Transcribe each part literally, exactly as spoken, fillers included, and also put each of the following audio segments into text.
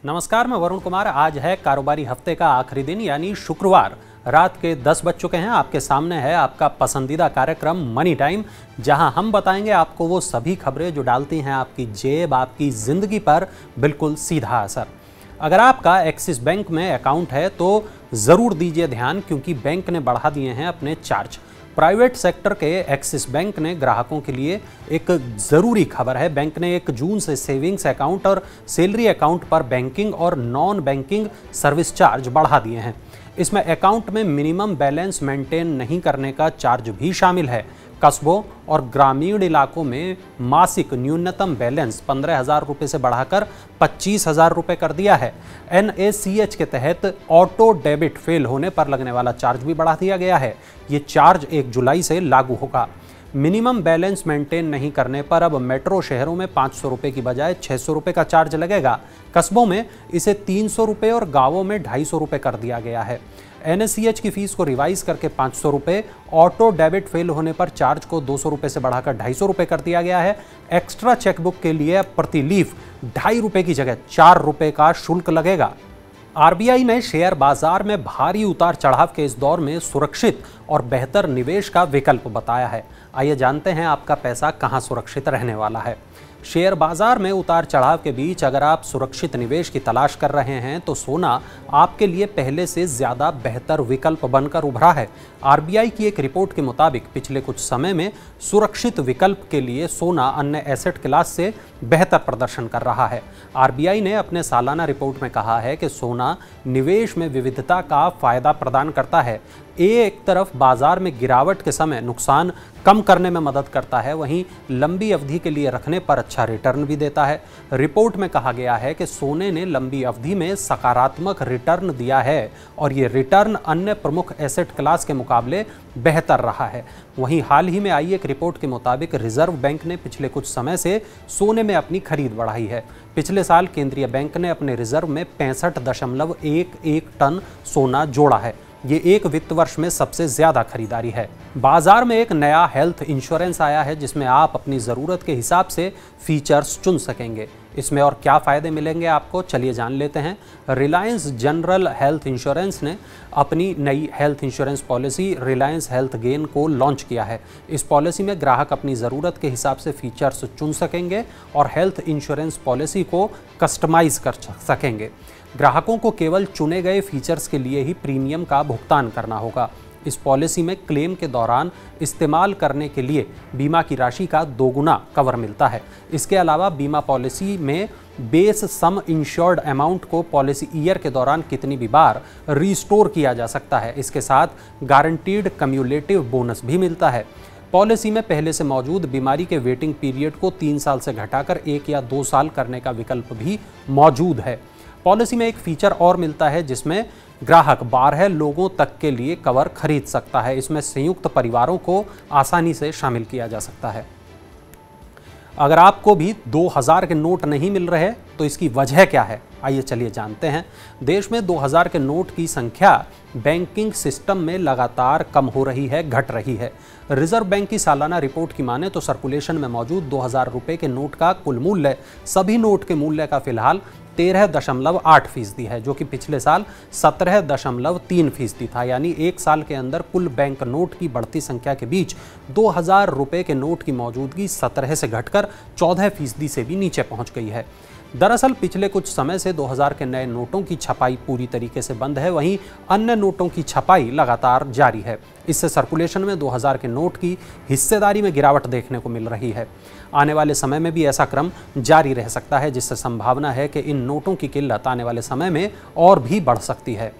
नमस्कार, मैं वरुण कुमार। आज है कारोबारी हफ्ते का आखिरी दिन यानी शुक्रवार। रात के दस बज चुके हैं। आपके सामने है आपका पसंदीदा कार्यक्रम मनी टाइम, जहां हम बताएंगे आपको वो सभी खबरें जो डालती हैं आपकी जेब, आपकी ज़िंदगी पर बिल्कुल सीधा असर। अगर आपका एक्सिस बैंक में अकाउंट है तो ज़रूर दीजिए ध्यान, क्योंकि बैंक ने बढ़ा दिए हैं अपने चार्ज। प्राइवेट सेक्टर के एक्सिस बैंक ने ग्राहकों के लिए एक ज़रूरी खबर है। बैंक ने एक जून से सेविंग्स अकाउंट और सैलरी अकाउंट पर बैंकिंग और नॉन बैंकिंग सर्विस चार्ज बढ़ा दिए हैं। इसमें अकाउंट में मिनिमम बैलेंस मेंटेन नहीं करने का चार्ज भी शामिल है। कस्बों और ग्रामीण इलाकों में मासिक न्यूनतम बैलेंस पंद्रह हजार रुपये से बढ़ाकर पच्चीस हजार रुपये कर दिया है। एन ए सी एच के तहत ऑटो डेबिट फेल होने पर लगने वाला चार्ज भी बढ़ा दिया गया है। ये चार्ज एक जुलाई से लागू होगा। मिनिमम बैलेंस मेंटेन नहीं करने पर अब मेट्रो शहरों में पाँच सौ रुपये की बजाय छः सौ रुपये का चार्ज लगेगा। कस्बों में इसे तीन सौ रुपये और गाँवों में ढाई सौ रुपये कर दिया गया है। एन ए सी एच की फीस को रिवाइज करके पाँच सौ रुपये, ऑटो डेबिट फेल होने पर चार्ज को दो सौ रुपये से बढ़ाकर ढाई सौ रुपये कर दिया गया है। एक्स्ट्रा चेकबुक के लिए प्रति लीफ ढाई रुपये की जगह चार रुपये का शुल्क लगेगा। आर बी आई ने शेयर बाजार में भारी उतार चढ़ाव के इस दौर में सुरक्षित और बेहतर निवेश का विकल्प बताया है। आइए जानते हैं आपका पैसा कहां सुरक्षित रहने वाला है। शेयर बाजार में उतार चढ़ाव के बीच अगर आप सुरक्षित निवेश की तलाश कर रहे हैं तो सोना आपके लिए पहले से ज़्यादा बेहतर विकल्प बनकर उभरा है। आर बी आई की एक रिपोर्ट के मुताबिक पिछले कुछ समय में सुरक्षित विकल्प के लिए सोना अन्य एसेट क्लास से बेहतर प्रदर्शन कर रहा है। आर बी आई ने अपने सालाना रिपोर्ट में कहा है कि सोना निवेश में विविधता का फायदा प्रदान करता है। एक तरफ बाजार में गिरावट के समय नुकसान कम करने में मदद करता है, वहीं लंबी अवधि के लिए रखने पर अच्छा रिटर्न भी देता है। रिपोर्ट में कहा गया है कि सोने ने लंबी अवधि में सकारात्मक रिटर्न दिया है और ये रिटर्न अन्य प्रमुख एसेट क्लास के मुकाबले बेहतर रहा है। वहीं हाल ही में आई एक रिपोर्ट के मुताबिक रिजर्व बैंक ने पिछले कुछ समय से सोने में अपनी खरीद बढ़ाई है। पिछले साल केंद्रीय बैंक ने अपने रिजर्व में पैंसठ दशमलव एक एक टन सोना जोड़ा है। ये एक वित्त वर्ष में सबसे ज्यादा खरीदारी है। बाजार में एक नया हेल्थ इंश्योरेंस आया है जिसमें आप अपनी ज़रूरत के हिसाब से फीचर्स चुन सकेंगे। इसमें और क्या फ़ायदे मिलेंगे आपको, चलिए जान लेते हैं। रिलायंस जनरल हेल्थ इंश्योरेंस ने अपनी नई health insurance policy Reliance health gain को लॉन्च किया है। इस पॉलिसी में ग्राहक अपनी ज़रूरत के हिसाब से फीचर्स चुन सकेंगे और हेल्थ इंश्योरेंस पॉलिसी को कस्टमाइज कर सकेंगे। ग्राहकों को केवल चुने गए फीचर्स के लिए ही प्रीमियम का भुगतान करना होगा। इस पॉलिसी में क्लेम के दौरान इस्तेमाल करने के लिए बीमा की राशि का दोगुना कवर मिलता है। इसके अलावा बीमा पॉलिसी में बेस सम इंश्योर्ड अमाउंट को पॉलिसी ईयर के दौरान कितनी भी बार रिस्टोर किया जा सकता है। इसके साथ गारंटीड कम्युलेटिव बोनस भी मिलता है। पॉलिसी में पहले से मौजूद बीमारी के वेटिंग पीरियड को तीन साल से घटाकर एक या दो साल करने का विकल्प भी मौजूद है। पॉलिसी में एक फीचर और मिलता है जिसमें ग्राहक बारह लोगों तक के लिए कवर खरीद सकता है। इसमें संयुक्त परिवारों को आसानी से शामिल किया जा सकता है। अगर आपको भी दो हज़ार के नोट नहीं मिल रहे तो इसकी वजह क्या है, आइए चलिए जानते हैं। देश में दो हज़ार के नोट की संख्या बैंकिंग सिस्टम में लगातार कम हो रही है, घट रही है। रिजर्व बैंक की सालाना रिपोर्ट की माने तो सर्कुलेशन में मौजूद दो हज़ार रुपये के नोट का कुल मूल्य सभी नोट के मूल्य का फिलहाल तेरह दशमलव आठ फीसदी है, जो कि पिछले साल सत्रह दशमलव तीन फीसदी था। यानी एक साल के अंदर कुल बैंक नोट की बढ़ती संख्या के बीच दो हज़ार रुपये के नोट की मौजूदगी सत्रह से घटकर चौदह फीसदी से भी नीचे पहुंच गई है। दरअसल पिछले कुछ समय से दो हज़ार के नए नोटों की छपाई पूरी तरीके से बंद है, वहीं अन्य नोटों की छपाई लगातार जारी है। इससे सर्कुलेशन में दो हज़ार के नोट की हिस्सेदारी में गिरावट देखने को मिल रही है। आने वाले समय में भी ऐसा क्रम जारी रह सकता है, जिससे संभावना है कि इन नोटों की किल्लत आने वाले समय में और भी बढ़ सकती है।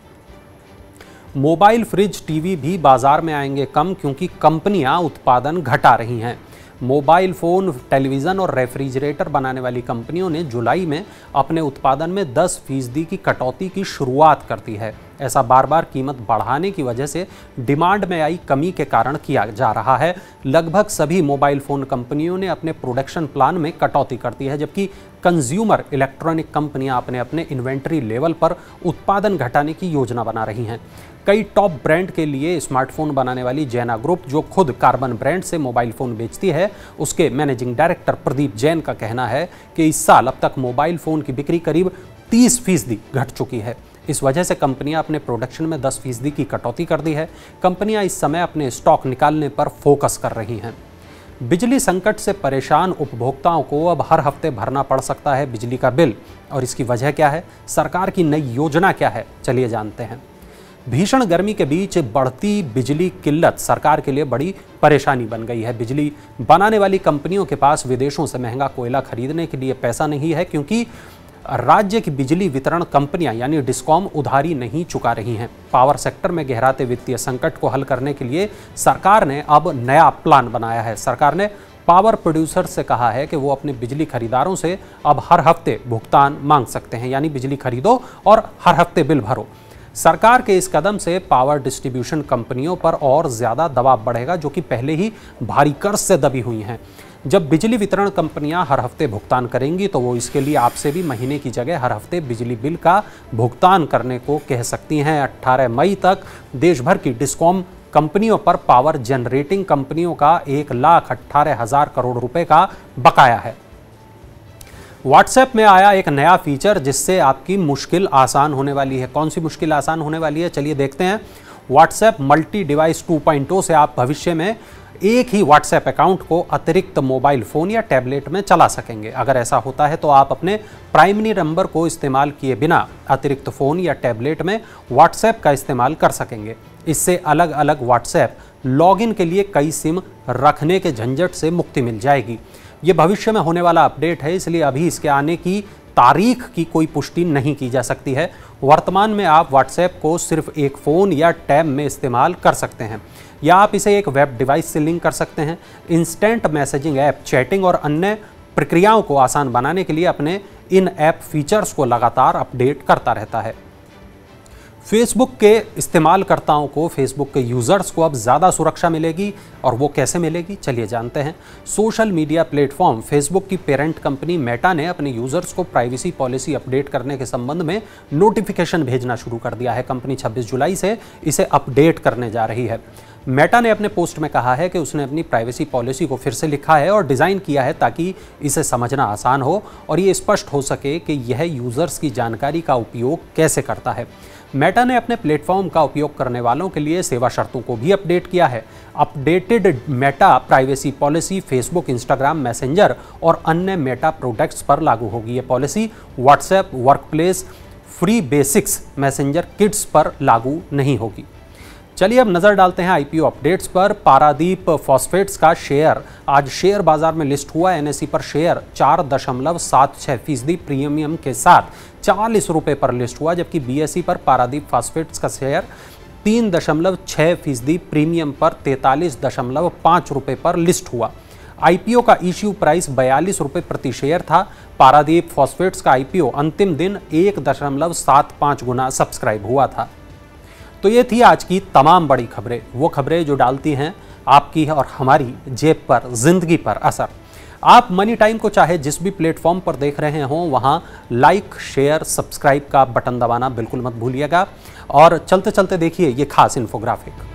मोबाइल, फ्रिज, टीवी भी बाजार में आएंगे कम, क्योंकि कंपनियां उत्पादन घटा रही हैं। मोबाइल फ़ोन, टेलीविज़न और रेफ्रिजरेटर बनाने वाली कंपनियों ने जुलाई में अपने उत्पादन में दस फीसदी की कटौती की शुरुआत कर दी है। ऐसा बार बार कीमत बढ़ाने की वजह से डिमांड में आई कमी के कारण किया जा रहा है। लगभग सभी मोबाइल फ़ोन कंपनियों ने अपने प्रोडक्शन प्लान में कटौती कर दी है, जबकि कंज्यूमर इलेक्ट्रॉनिक कंपनियां अपने अपने इन्वेंट्री लेवल पर उत्पादन घटाने की योजना बना रही हैं। कई टॉप ब्रांड के लिए स्मार्टफोन बनाने वाली जैना ग्रुप, जो खुद कार्बन ब्रांड से मोबाइल फ़ोन बेचती है, उसके मैनेजिंग डायरेक्टर प्रदीप जैन का कहना है कि इस साल अब तक मोबाइल फ़ोन की बिक्री करीब तीस फीसदी घट चुकी है। इस वजह से कंपनियां अपने प्रोडक्शन में दस फीसदी की कटौती कर दी है। कंपनियां इस समय अपने स्टॉक निकालने पर फोकस कर रही हैं। बिजली संकट से परेशान उपभोक्ताओं को अब हर हफ्ते भरना पड़ सकता है बिजली का बिल, और इसकी वजह क्या है, सरकार की नई योजना क्या है, चलिए जानते हैं। भीषण गर्मी के बीच बढ़ती बिजली किल्लत सरकार के लिए बड़ी परेशानी बन गई है। बिजली बनाने वाली कंपनियों के पास विदेशों से महंगा कोयला खरीदने के लिए पैसा नहीं है, क्योंकि राज्य की बिजली वितरण कंपनियां यानी डिस्कॉम उधारी नहीं चुका रही हैं। पावर सेक्टर में गहराते वित्तीय संकट को हल करने के लिए सरकार ने अब नया प्लान बनाया है। सरकार ने पावर प्रोड्यूसर से कहा है कि वो अपने बिजली खरीदारों से अब हर हफ्ते भुगतान मांग सकते हैं, यानी बिजली खरीदो और हर हफ्ते बिल भरो। सरकार के इस कदम से पावर डिस्ट्रीब्यूशन कंपनियों पर और ज़्यादा दबाव बढ़ेगा, जो कि पहले ही भारी कर्ज से दबी हुई हैं। जब बिजली वितरण कंपनियां हर हफ्ते भुगतान करेंगी तो वो इसके लिए आपसे भी महीने की जगह हर हफ्ते बिजली बिल का भुगतान करने को कह सकती हैं। अठारह मई तक देश भर की डिस्कॉम कंपनियों पर पावर जनरेटिंग कंपनियों का एक लाख अट्ठारह हजार करोड़ रुपए का बकाया है। व्हाट्सएप में आया एक नया फीचर जिससे आपकी मुश्किल आसान होने वाली है। कौन सी मुश्किल आसान होने वाली है, चलिए देखते हैं। WhatsApp multi device two point O से आप भविष्य में एक ही व्हाट्सएप अकाउंट को अतिरिक्त मोबाइल फ़ोन या टैबलेट में चला सकेंगे। अगर ऐसा होता है तो आप अपने प्राइमरी नंबर को इस्तेमाल किए बिना अतिरिक्त फ़ोन या टैबलेट में व्हाट्सएप का इस्तेमाल कर सकेंगे। इससे अलग अलग व्हाट्सएप लॉगिन के लिए कई सिम रखने के झंझट से मुक्ति मिल जाएगी। ये भविष्य में होने वाला अपडेट है, इसलिए अभी इसके आने की तारीख की कोई पुष्टि नहीं की जा सकती है। वर्तमान में आप व्हाट्सएप को सिर्फ एक फ़ोन या टैब में इस्तेमाल कर सकते हैं, या आप इसे एक वेब डिवाइस से लिंक कर सकते हैं। इंस्टेंट मैसेजिंग ऐप चैटिंग और अन्य प्रक्रियाओं को आसान बनाने के लिए अपने इन ऐप फीचर्स को लगातार अपडेट करता रहता है। फेसबुक के इस्तेमालकर्ताओं को, फेसबुक के यूज़र्स को अब ज़्यादा सुरक्षा मिलेगी, और वो कैसे मिलेगी, चलिए जानते हैं। सोशल मीडिया प्लेटफॉर्म फेसबुक की पेरेंट कंपनी मेटा ने अपने यूज़र्स को प्राइवेसी पॉलिसी अपडेट करने के संबंध में नोटिफिकेशन भेजना शुरू कर दिया है। कंपनी छब्बीस जुलाई से इसे अपडेट करने जा रही है। मेटा ने अपने पोस्ट में कहा है कि उसने अपनी प्राइवेसी पॉलिसी को फिर से लिखा है और डिज़ाइन किया है ताकि इसे समझना आसान हो और ये स्पष्ट हो सके कि यह यूज़र्स की जानकारी का उपयोग कैसे करता है। मेटा ने अपने प्लेटफॉर्म का उपयोग करने वालों के लिए सेवा शर्तों को भी अपडेट किया है। Updated Meta privacy policy Facebook, Instagram, Messenger और अन्य मेटा प्रोडक्ट्स पर लागू होगी। ये policy WhatsApp, Workplace, Free Basics, Messenger Kids पर लागू नहीं होगी। चलिए अब नजर डालते हैं आईपीओ अपडेट्स पर। पारादीप फॉस्फेट्स का शेयर आज शेयर बाजार में लिस्ट हुआ। एनएसई पर शेयर चार दशमलव सात छह फीसदी प्रीमियम के साथ चालीस रुपये पर लिस्ट हुआ, जबकि बीएसई पर पारादीप फॉस्फेट्स का शेयर तीन दशमलव छह फीसदी प्रीमियम पर तैंतालीस दशमलव पाँच रुपये पर लिस्ट हुआ। आईपीओ का इश्यू प्राइस बयालीस रुपये प्रति शेयर था। पारादीप फॉस्फेट्स का आईपीओ अंतिम दिन एक दशमलव सात पाँच गुना सब्सक्राइब हुआ था। तो ये थी आज की तमाम बड़ी खबरें, वो खबरें जो डालती हैं आपकी और हमारी जेब पर, जिंदगी पर असर। आप मनी टाइम को चाहे जिस भी प्लेटफॉर्म पर देख रहे हों वहाँ लाइक, शेयर, सब्सक्राइब का बटन दबाना बिल्कुल मत भूलिएगा। और चलते चलते देखिए ये खास इन्फोग्राफिक।